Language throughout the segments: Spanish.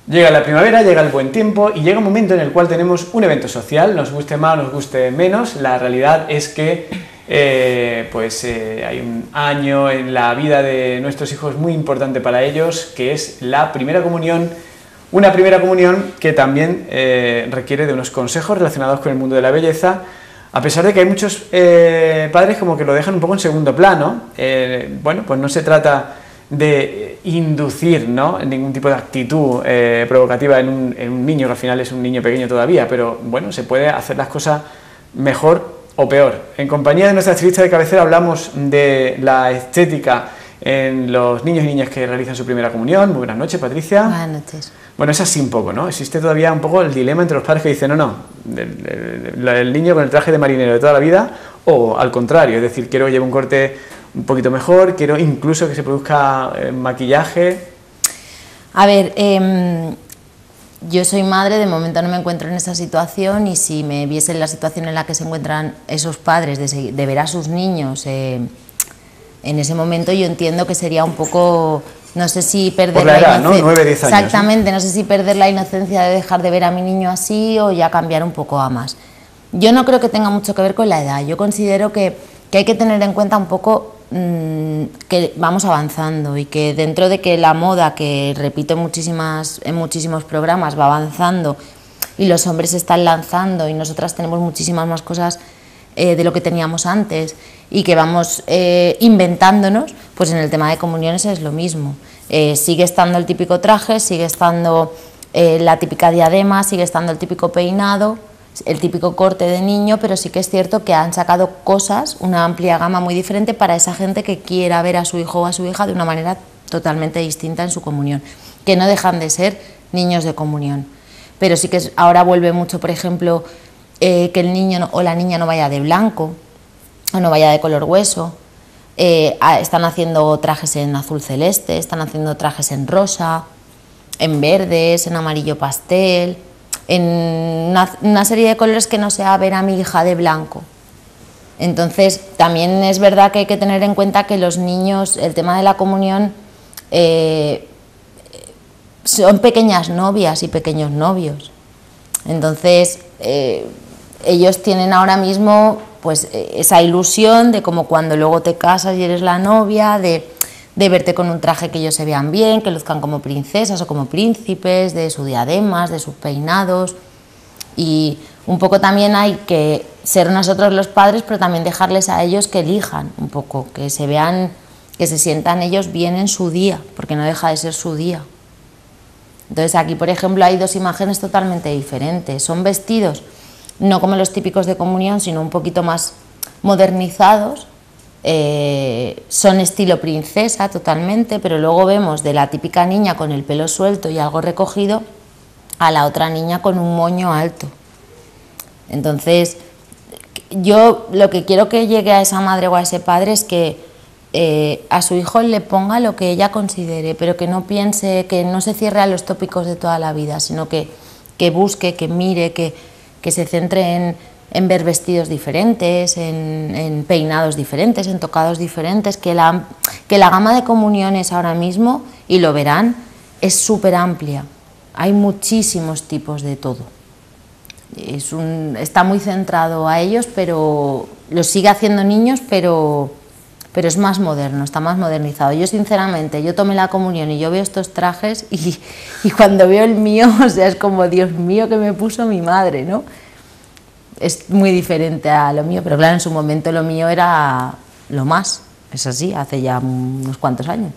Llega la primavera, llega el buen tiempo y llega un momento en el cual tenemos un evento social, nos guste más, nos guste menos. La realidad es que hay un año en la vida de nuestros hijos muy importante para ellos, que es la primera comunión. Una primera comunión que también requiere de unos consejos relacionados con el mundo de la belleza, a pesar de que hay muchos padres como que lo dejan un poco en segundo plano. Pues no se trata de inducir, ¿no?, ningún tipo de actitud provocativa en un niño, que al final es un niño pequeño todavía, pero bueno, se puede hacer las cosas mejor o peor. En compañía de nuestra estilista de cabecera hablamos de la estética en los niños y niñas que realizan su primera comunión. Muy buenas noches, Patricia. Buenas noches. Bueno, es así un poco, ¿no? Existe todavía un poco el dilema entre los padres que dicen, el niño con el traje de marinero de toda la vida, o al contrario, es decir, quiero que lleve un corte un poquito mejor, quiero incluso que se produzca maquillaje. A ver, yo soy madre, de momento no me encuentro en esa situación, y si me viese en la situación en la que se encuentran esos padres de ver a sus niños en ese momento, yo entiendo que sería un poco, no sé si perder por la edad, ¿no? 9, 10 años. Exactamente, ¿no? sé si perder la inocencia de dejar de ver a mi niño así o ya cambiar un poco a más. Yo no creo que tenga mucho que ver con la edad. Yo considero que hay que tener en cuenta un poco que vamos avanzando, y que dentro de que la moda, que repito en muchísimos programas, va avanzando y los hombres se están lanzando y nosotras tenemos muchísimas más cosas de lo que teníamos antes, y que vamos inventándonos, pues en el tema de comuniones es lo mismo. Sigue estando el típico traje, sigue estando la típica diadema, sigue estando el típico peinado, el típico corte de niño, pero sí que es cierto que han sacado cosas, una amplia gama muy diferente para esa gente que quiera ver a su hijo o a su hija de una manera totalmente distinta en su comunión, que no dejan de ser niños de comunión. Pero sí que ahora vuelve mucho, por ejemplo, que el niño o la niña no vaya de blanco o no vaya de color hueso. Están haciendo trajes en azul celeste, están haciendo trajes en rosa, en verdes, en amarillo pastel, en una serie de colores que no sea ver a mi hija de blanco. Entonces también es verdad que hay que tener en cuenta que los niños, el tema de la comunión, son pequeñas novias y pequeños novios. Entonces ellos tienen ahora mismo pues esa ilusión de, como cuando luego te casas y eres la novia, de verte con un traje que ellos se vean bien, que luzcan como princesas o como príncipes, de sus diademas, de sus peinados. Y un poco también hay que ser nosotros los padres, pero también dejarles a ellos que elijan un poco, que se vean, que se sientan ellos bien en su día, porque no deja de ser su día. Entonces aquí, por ejemplo, hay dos imágenes totalmente diferentes. Son vestidos no como los típicos de comunión, sino un poquito más modernizados. Son estilo princesa totalmente, pero luego vemos de la típica niña con el pelo suelto y algo recogido a la otra niña con un moño alto. Entonces yo lo que quiero que llegue a esa madre o a ese padre es que a su hijo le ponga lo que ella considere, pero que no piense, que no se cierre a los tópicos de toda la vida, sino que busque, que mire, que se centre en ver vestidos diferentes, en peinados diferentes, en tocados diferentes, que la gama de comuniones ahora mismo, y lo verán, es súper amplia. Hay muchísimos tipos de todo. Está muy centrado a ellos, pero lo sigue haciendo niños, pero es más moderno, está más modernizado. Yo sinceramente, yo tomé la comunión y yo veo estos trajes y cuando veo el mío, o sea, es como, Dios mío, que me puso mi madre, ¿no? Es muy diferente a lo mío, pero claro, en su momento lo mío era lo más, es así, hace ya unos cuantos años.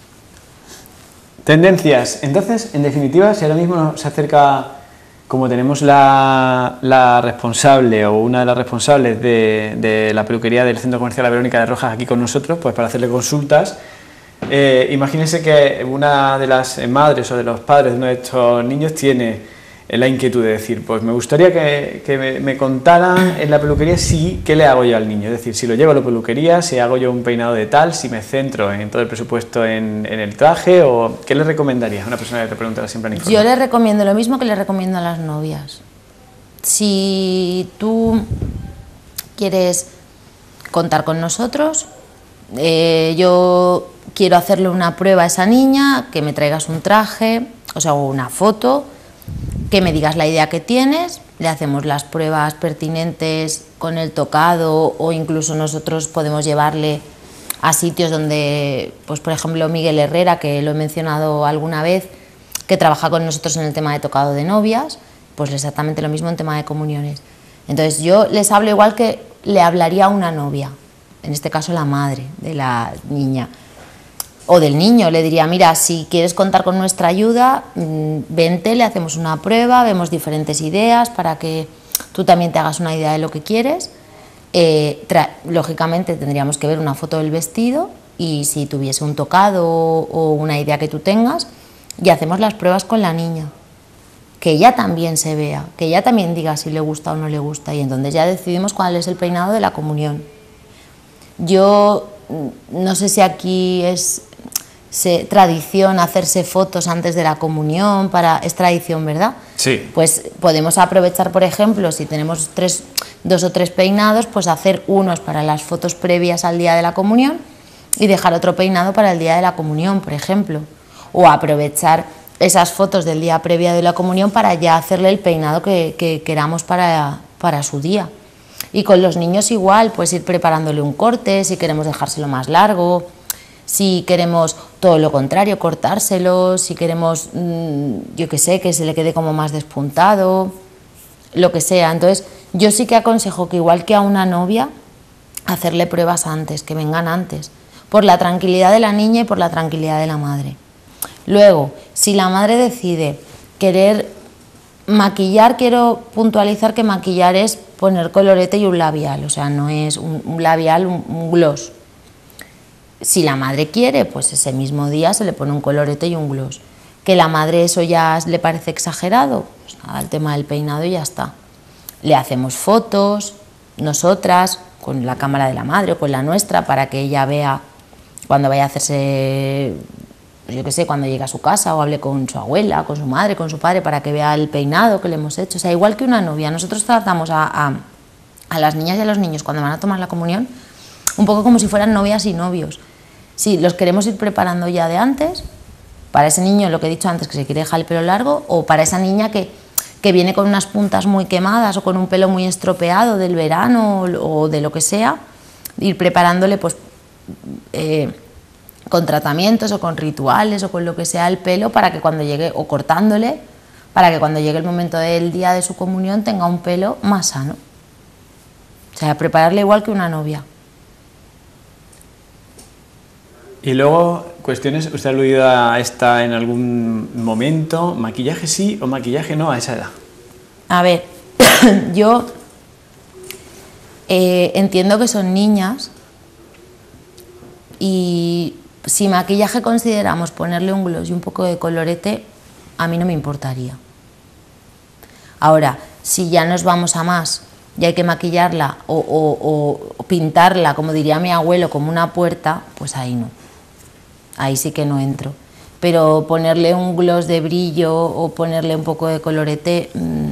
Tendencias. Entonces, en definitiva, si ahora mismo se acerca, como tenemos la responsable o una de las responsables de la peluquería del Centro Comercial La Verónica de Rojas aquí con nosotros, pues para hacerle consultas, imagínense que una de las madres o de los padres de uno de estos niños tiene la inquietud de decir, pues me gustaría que me contaran en la peluquería qué le hago yo al niño, es decir, si lo llevo a la peluquería, si hago yo un peinado de tal, si me centro en todo el presupuesto en el traje, o ¿qué le recomendarías a una persona que te pregunta siempre en informe? Yo le recomiendo lo mismo que le recomiendo a las novias. Si tú quieres contar con nosotros, yo quiero hacerle una prueba a esa niña, que me traigas un traje os hago una foto, que me digas la idea que tienes, le hacemos las pruebas pertinentes con el tocado, o incluso nosotros podemos llevarle a sitios donde, pues por ejemplo Miguel Herrera, que lo he mencionado alguna vez, que trabaja con nosotros en el tema de tocado de novias, pues exactamente lo mismo en tema de comuniones. Entonces yo les hablo igual que le hablaría a una novia, en este caso la madre de la niña o del niño. Le diría, mira, si quieres contar con nuestra ayuda, vente, le hacemos una prueba, vemos diferentes ideas para que tú también te hagas una idea de lo que quieres. Lógicamente tendríamos que ver una foto del vestido, y si tuviese un tocado o una idea que tú tengas, y hacemos las pruebas con la niña, que ella también se vea, que ella también diga si le gusta o no le gusta, y entonces ya decidimos cuál es el peinado de la comunión. Yo no sé si aquí es tradición hacerse fotos antes de la comunión, es tradición, ¿verdad? Sí. Pues podemos aprovechar, por ejemplo, si tenemos 2 o 3 peinados, pues hacer unos para las fotos previas al día de la comunión y dejar otro peinado para el día de la comunión, por ejemplo. O aprovechar esas fotos del día previo de la comunión para ya hacerle el peinado que queramos para su día. Y con los niños igual, pues ir preparándole un corte, si queremos dejárselo más largo, si queremos todo lo contrario, cortárselo, si queremos, yo qué sé, que se le quede como más despuntado, lo que sea. Entonces yo sí que aconsejo que igual que a una novia, hacerle pruebas antes, que vengan antes, por la tranquilidad de la niña y por la tranquilidad de la madre. Luego, si la madre decide querer maquillar, quiero puntualizar que maquillar es poner colorete y un labial, o sea, no es un labial, un gloss. Si la madre quiere, pues ese mismo día se le pone un colorete y un gloss. Que la madre eso ya le parece exagerado, pues nada, el tema del peinado y ya está. Le hacemos fotos, nosotras, con la cámara de la madre o con la nuestra, para que ella vea cuando vaya a hacerse, yo qué sé, cuando llegue a su casa, o hable con su abuela, con su madre, con su padre, para que vea el peinado que le hemos hecho. O sea, igual que una novia, nosotros tratamos a las niñas y a los niños cuando van a tomar la comunión un poco como si fueran novias y novios. Sí, los queremos ir preparando ya de antes, para ese niño, lo que he dicho antes, que se quiere dejar el pelo largo, o para esa niña que viene con unas puntas muy quemadas o con un pelo muy estropeado del verano o de lo que sea, ir preparándole pues con tratamientos o con rituales o con lo que sea el pelo, para que cuando llegue, o cortándole, para que cuando llegue el momento del día de su comunión tenga un pelo más sano. O sea, prepararle igual que una novia. Y luego, cuestiones, ¿usted ha aludido a esta en algún momento? ¿Maquillaje sí o maquillaje no a esa edad? A ver, yo entiendo que son niñas, y si maquillaje consideramos ponerle un gloss y un poco de colorete, a mí no me importaría. Ahora, si ya nos vamos a más y hay que maquillarla o pintarla, como diría mi abuelo, como una puerta, pues ahí no. Ahí sí que no entro. Pero ponerle un gloss de brillo o ponerle un poco de colorete,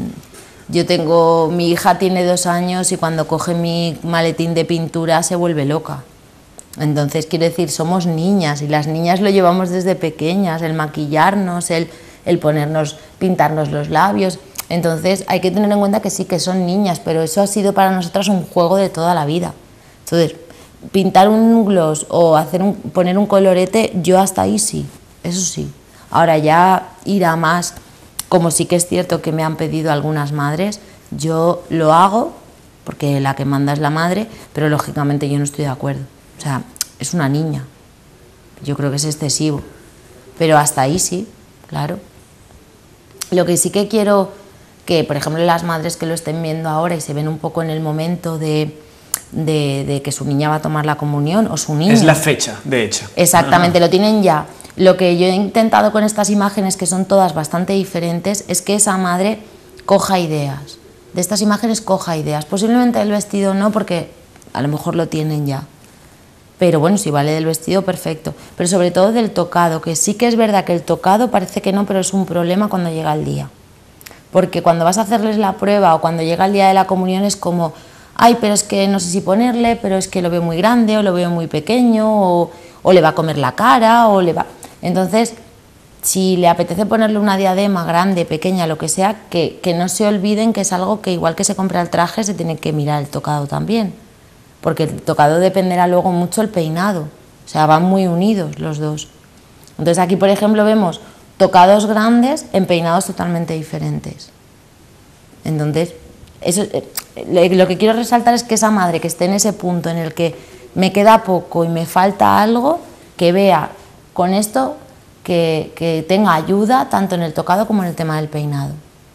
mi hija tiene 2 años y cuando coge mi maletín de pintura se vuelve loca. Entonces, quiero decir, somos niñas y las niñas lo llevamos desde pequeñas, el maquillarnos, el pintarnos los labios. Entonces hay que tener en cuenta que sí, que son niñas, pero eso ha sido para nosotras un juego de toda la vida. Entonces, pintar un gloss o poner un colorete, yo hasta ahí sí, eso sí. Ahora ya ir a más, como sí que es cierto que me han pedido algunas madres, yo lo hago porque la que manda es la madre, pero lógicamente yo no estoy de acuerdo. O sea, es una niña, yo creo que es excesivo, pero hasta ahí sí, claro. Lo que sí que quiero que, por ejemplo, las madres que lo estén viendo ahora y se ven un poco en el momento de que su niña va a tomar la comunión, o su niño. Es la fecha, de hecho. Exactamente, lo tienen ya. Lo que yo he intentado con estas imágenes, que son todas bastante diferentes, es que esa madre coja ideas. De estas imágenes coja ideas. Posiblemente del vestido no, porque a lo mejor lo tienen ya. Pero bueno, si vale del vestido, perfecto. Pero sobre todo del tocado, que sí que es verdad que el tocado parece que no, pero es un problema cuando llega el día. Porque cuando vas a hacerles la prueba o cuando llega el día de la comunión es como, ay, pero es que no sé si ponerle, pero es que lo veo muy grande o lo veo muy pequeño o le va a comer la cara o le va... Entonces, si le apetece ponerle una diadema grande, pequeña, lo que sea, que no se olviden que es algo que igual que se compra el traje, se tiene que mirar el tocado también, porque el tocado dependerá luego mucho el peinado, o sea, van muy unidos los dos. Entonces aquí, por ejemplo, vemos tocados grandes en peinados totalmente diferentes. Entonces, eso, lo que quiero resaltar es que esa madre que esté en ese punto en el que me queda poco y me falta algo, que vea con esto que tenga ayuda tanto en el tocado como en el tema del peinado.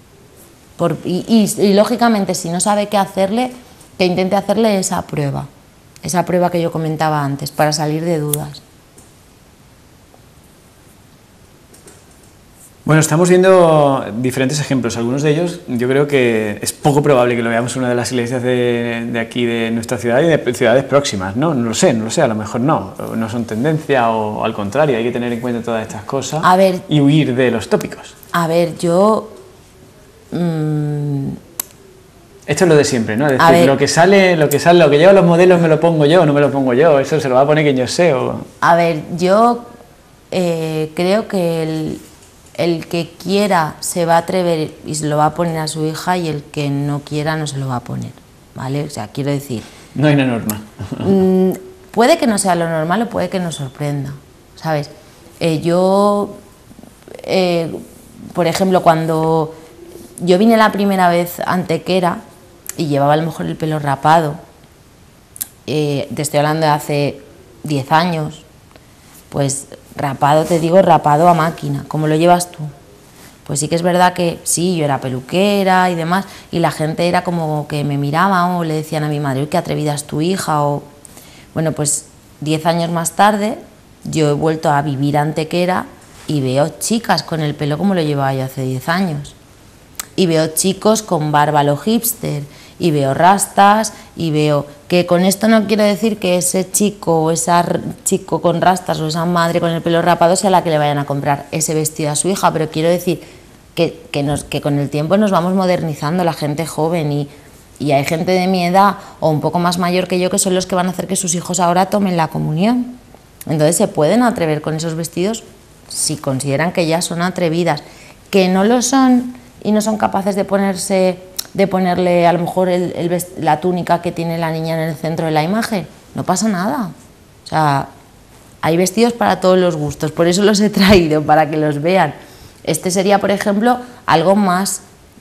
Y lógicamente, si no sabe qué hacerle, que intente hacerle esa prueba que yo comentaba antes, para salir de dudas. Bueno, estamos viendo diferentes ejemplos. Algunos de ellos yo creo que es poco probable que lo veamos en una de las iglesias de aquí, de nuestra ciudad y de ciudades próximas, ¿no? No lo sé, a lo mejor no son tendencia o al contrario, hay que tener en cuenta todas estas cosas y huir de los tópicos. A ver, yo... Esto es lo de siempre, ¿no? Es decir, lo que sale, lo que llevan los modelos me lo pongo yo o no me lo pongo yo, eso se lo va a poner quien yo sé. A ver, yo creo que el que quiera se va a atrever y se lo va a poner a su hija, y el que no quiera no se lo va a poner, ¿vale? O sea, quiero decir... No hay una norma. Puede que no sea lo normal o puede que nos sorprenda, ¿sabes? Por ejemplo, cuando yo vine la primera vez a Antequera y llevaba a lo mejor el pelo rapado, te estoy hablando de hace 10 años, pues rapado, te digo, rapado a máquina, como lo llevas tú. Pues sí que es verdad que sí, yo era peluquera y demás, y la gente era como que me miraba o le decían a mi madre, uy, qué atrevida es tu hija, o... Bueno, pues 10 años más tarde yo he vuelto a vivir a Antequera y veo chicas con el pelo como lo llevaba yo hace 10 años. Y veo chicos con barba a lo hipster, y veo rastas, y veo que con esto no quiero decir que ese chico o esa chico con rastas o esa madre con el pelo rapado sea la que le vayan a comprar ese vestido a su hija, pero quiero decir que con el tiempo nos vamos modernizando, la gente joven, y hay gente de mi edad o un poco más mayor que yo que son los que van a hacer que sus hijos ahora tomen la comunión. Entonces se pueden atrever con esos vestidos si consideran que ya son atrevidas. Que no lo son y no son capaces de ponerle a lo mejor la túnica que tiene la niña en el centro de la imagen, no pasa nada. O sea, hay vestidos para todos los gustos, por eso los he traído, para que los vean. Este sería, por ejemplo, algo más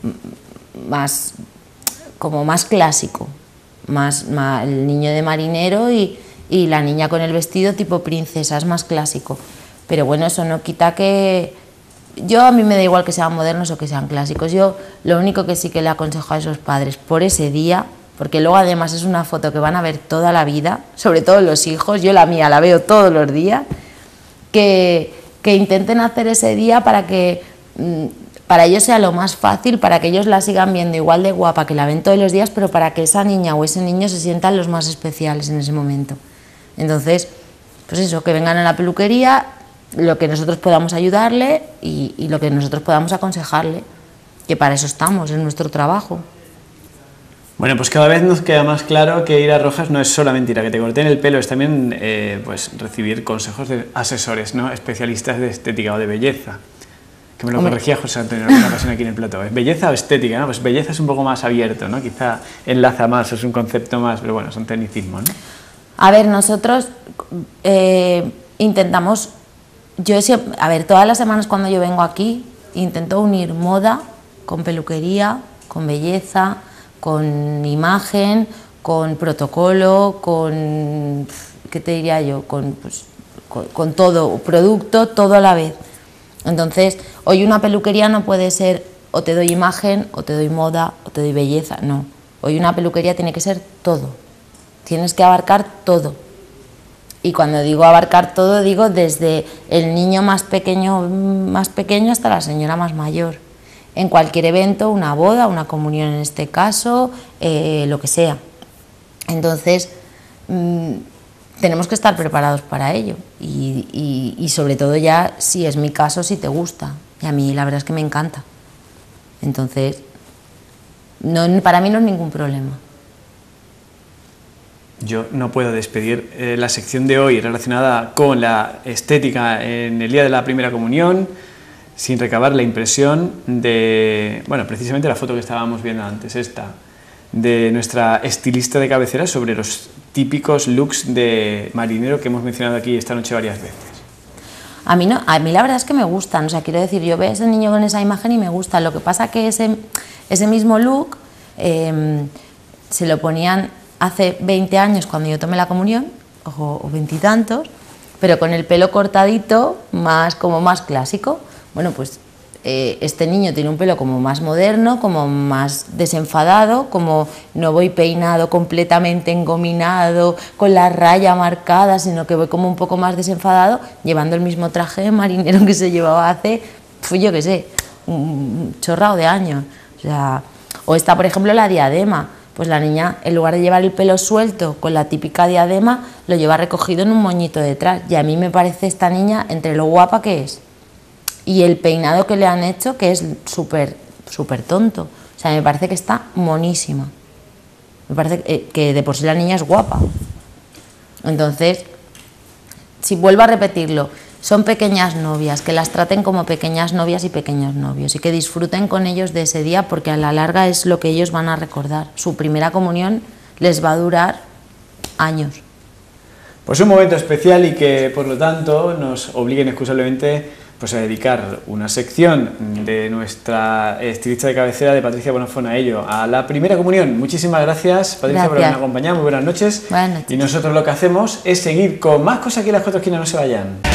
clásico, más el niño de marinero y la niña con el vestido tipo princesa, es más clásico. Pero bueno, eso no quita que... A mí me da igual que sean modernos o que sean clásicos. Yo lo único que sí que le aconsejo a esos padres por ese día, porque luego además es una foto que van a ver toda la vida, sobre todo los hijos, yo la mía la veo todos los días, que intenten hacer ese día para que para ellos sea lo más fácil, para que ellos la sigan viendo igual de guapa, que la ven todos los días, pero para que esa niña o ese niño se sientan los más especiales en ese momento. Entonces, pues eso, que vengan a la peluquería, lo que nosotros podamos ayudarle y lo que nosotros podamos aconsejarle, que para eso estamos, es nuestro trabajo. Bueno, pues cada vez nos queda más claro que ir a Rojas no es solamente ir a que te corten el pelo, es también pues recibir consejos de asesores, ¿no? Especialistas de estética o de belleza. Que me lo corregía José Antonio en una ocasión aquí en el plató. ¿Es belleza o estética? ¿No? Pues belleza es un poco más abierto, ¿no? Quizá enlaza más, es un concepto más, pero bueno, son tecnicismos, ¿no? A ver, nosotros intentamos... todas las semanas cuando yo vengo aquí intento unir moda con peluquería, con belleza, con imagen, con protocolo, con, ¿qué te diría yo? Con todo, producto, todo a la vez. Entonces, hoy una peluquería no puede ser o te doy imagen, o te doy moda, o te doy belleza, no. Hoy una peluquería tiene que ser todo, tienes que abarcar todo. Y cuando digo abarcar todo, digo desde el niño más pequeño hasta la señora más mayor. En cualquier evento, una boda, una comunión en este caso, lo que sea. Entonces, tenemos que estar preparados para ello. Y sobre todo ya, si es mi caso, si te gusta. Y a mí la verdad es que me encanta. Entonces, para mí no es ningún problema. Yo no puedo despedir la sección de hoy relacionada con la estética en el día de la primera comunión sin recabar la impresión de, bueno, precisamente la foto que estábamos viendo antes, esta, de nuestra estilista de cabecera sobre los típicos looks de marinero que hemos mencionado aquí esta noche varias veces. A mí, no, a mí la verdad es que me gustan, o sea, quiero decir, yo veo a ese niño con esa imagen y me gusta. Lo que pasa que ese mismo look se lo ponían hace 20 años cuando yo tomé la comunión, o 20 y tantos, pero con el pelo cortadito, como más clásico. Bueno, pues este niño tiene un pelo como más moderno, como más desenfadado, como no voy peinado completamente engominado, con la raya marcada, sino que voy como un poco más desenfadado, llevando el mismo traje de marinero que se llevaba hace, yo qué sé, un chorrado de años. O sea, o está, por ejemplo, la diadema. Pues la niña, en lugar de llevar el pelo suelto con la típica diadema, lo lleva recogido en un moñito detrás. Y a mí me parece esta niña, entre lo guapa que es y el peinado que le han hecho, que es súper tonto. O sea, me parece que está monísima. Me parece que de por sí la niña es guapa. Entonces, si vuelvo a repetirlo, son pequeñas novias, que las traten como pequeñas novias y pequeños novios y que disfruten con ellos de ese día, porque a la larga es lo que ellos van a recordar. Su primera comunión les va a durar años. Pues un momento especial y que por lo tanto nos obliga inexcusablemente pues a dedicar una sección de nuestra estilista de cabecera, de Patricia Bonafont, a ello, a la primera comunión. Muchísimas gracias, Patricia, por habernos acompañado. Muy buenas noches. Buenas noches. Y nosotros lo que hacemos es seguir con más cosas aquí en Las Cuatro Esquinas. No se vayan.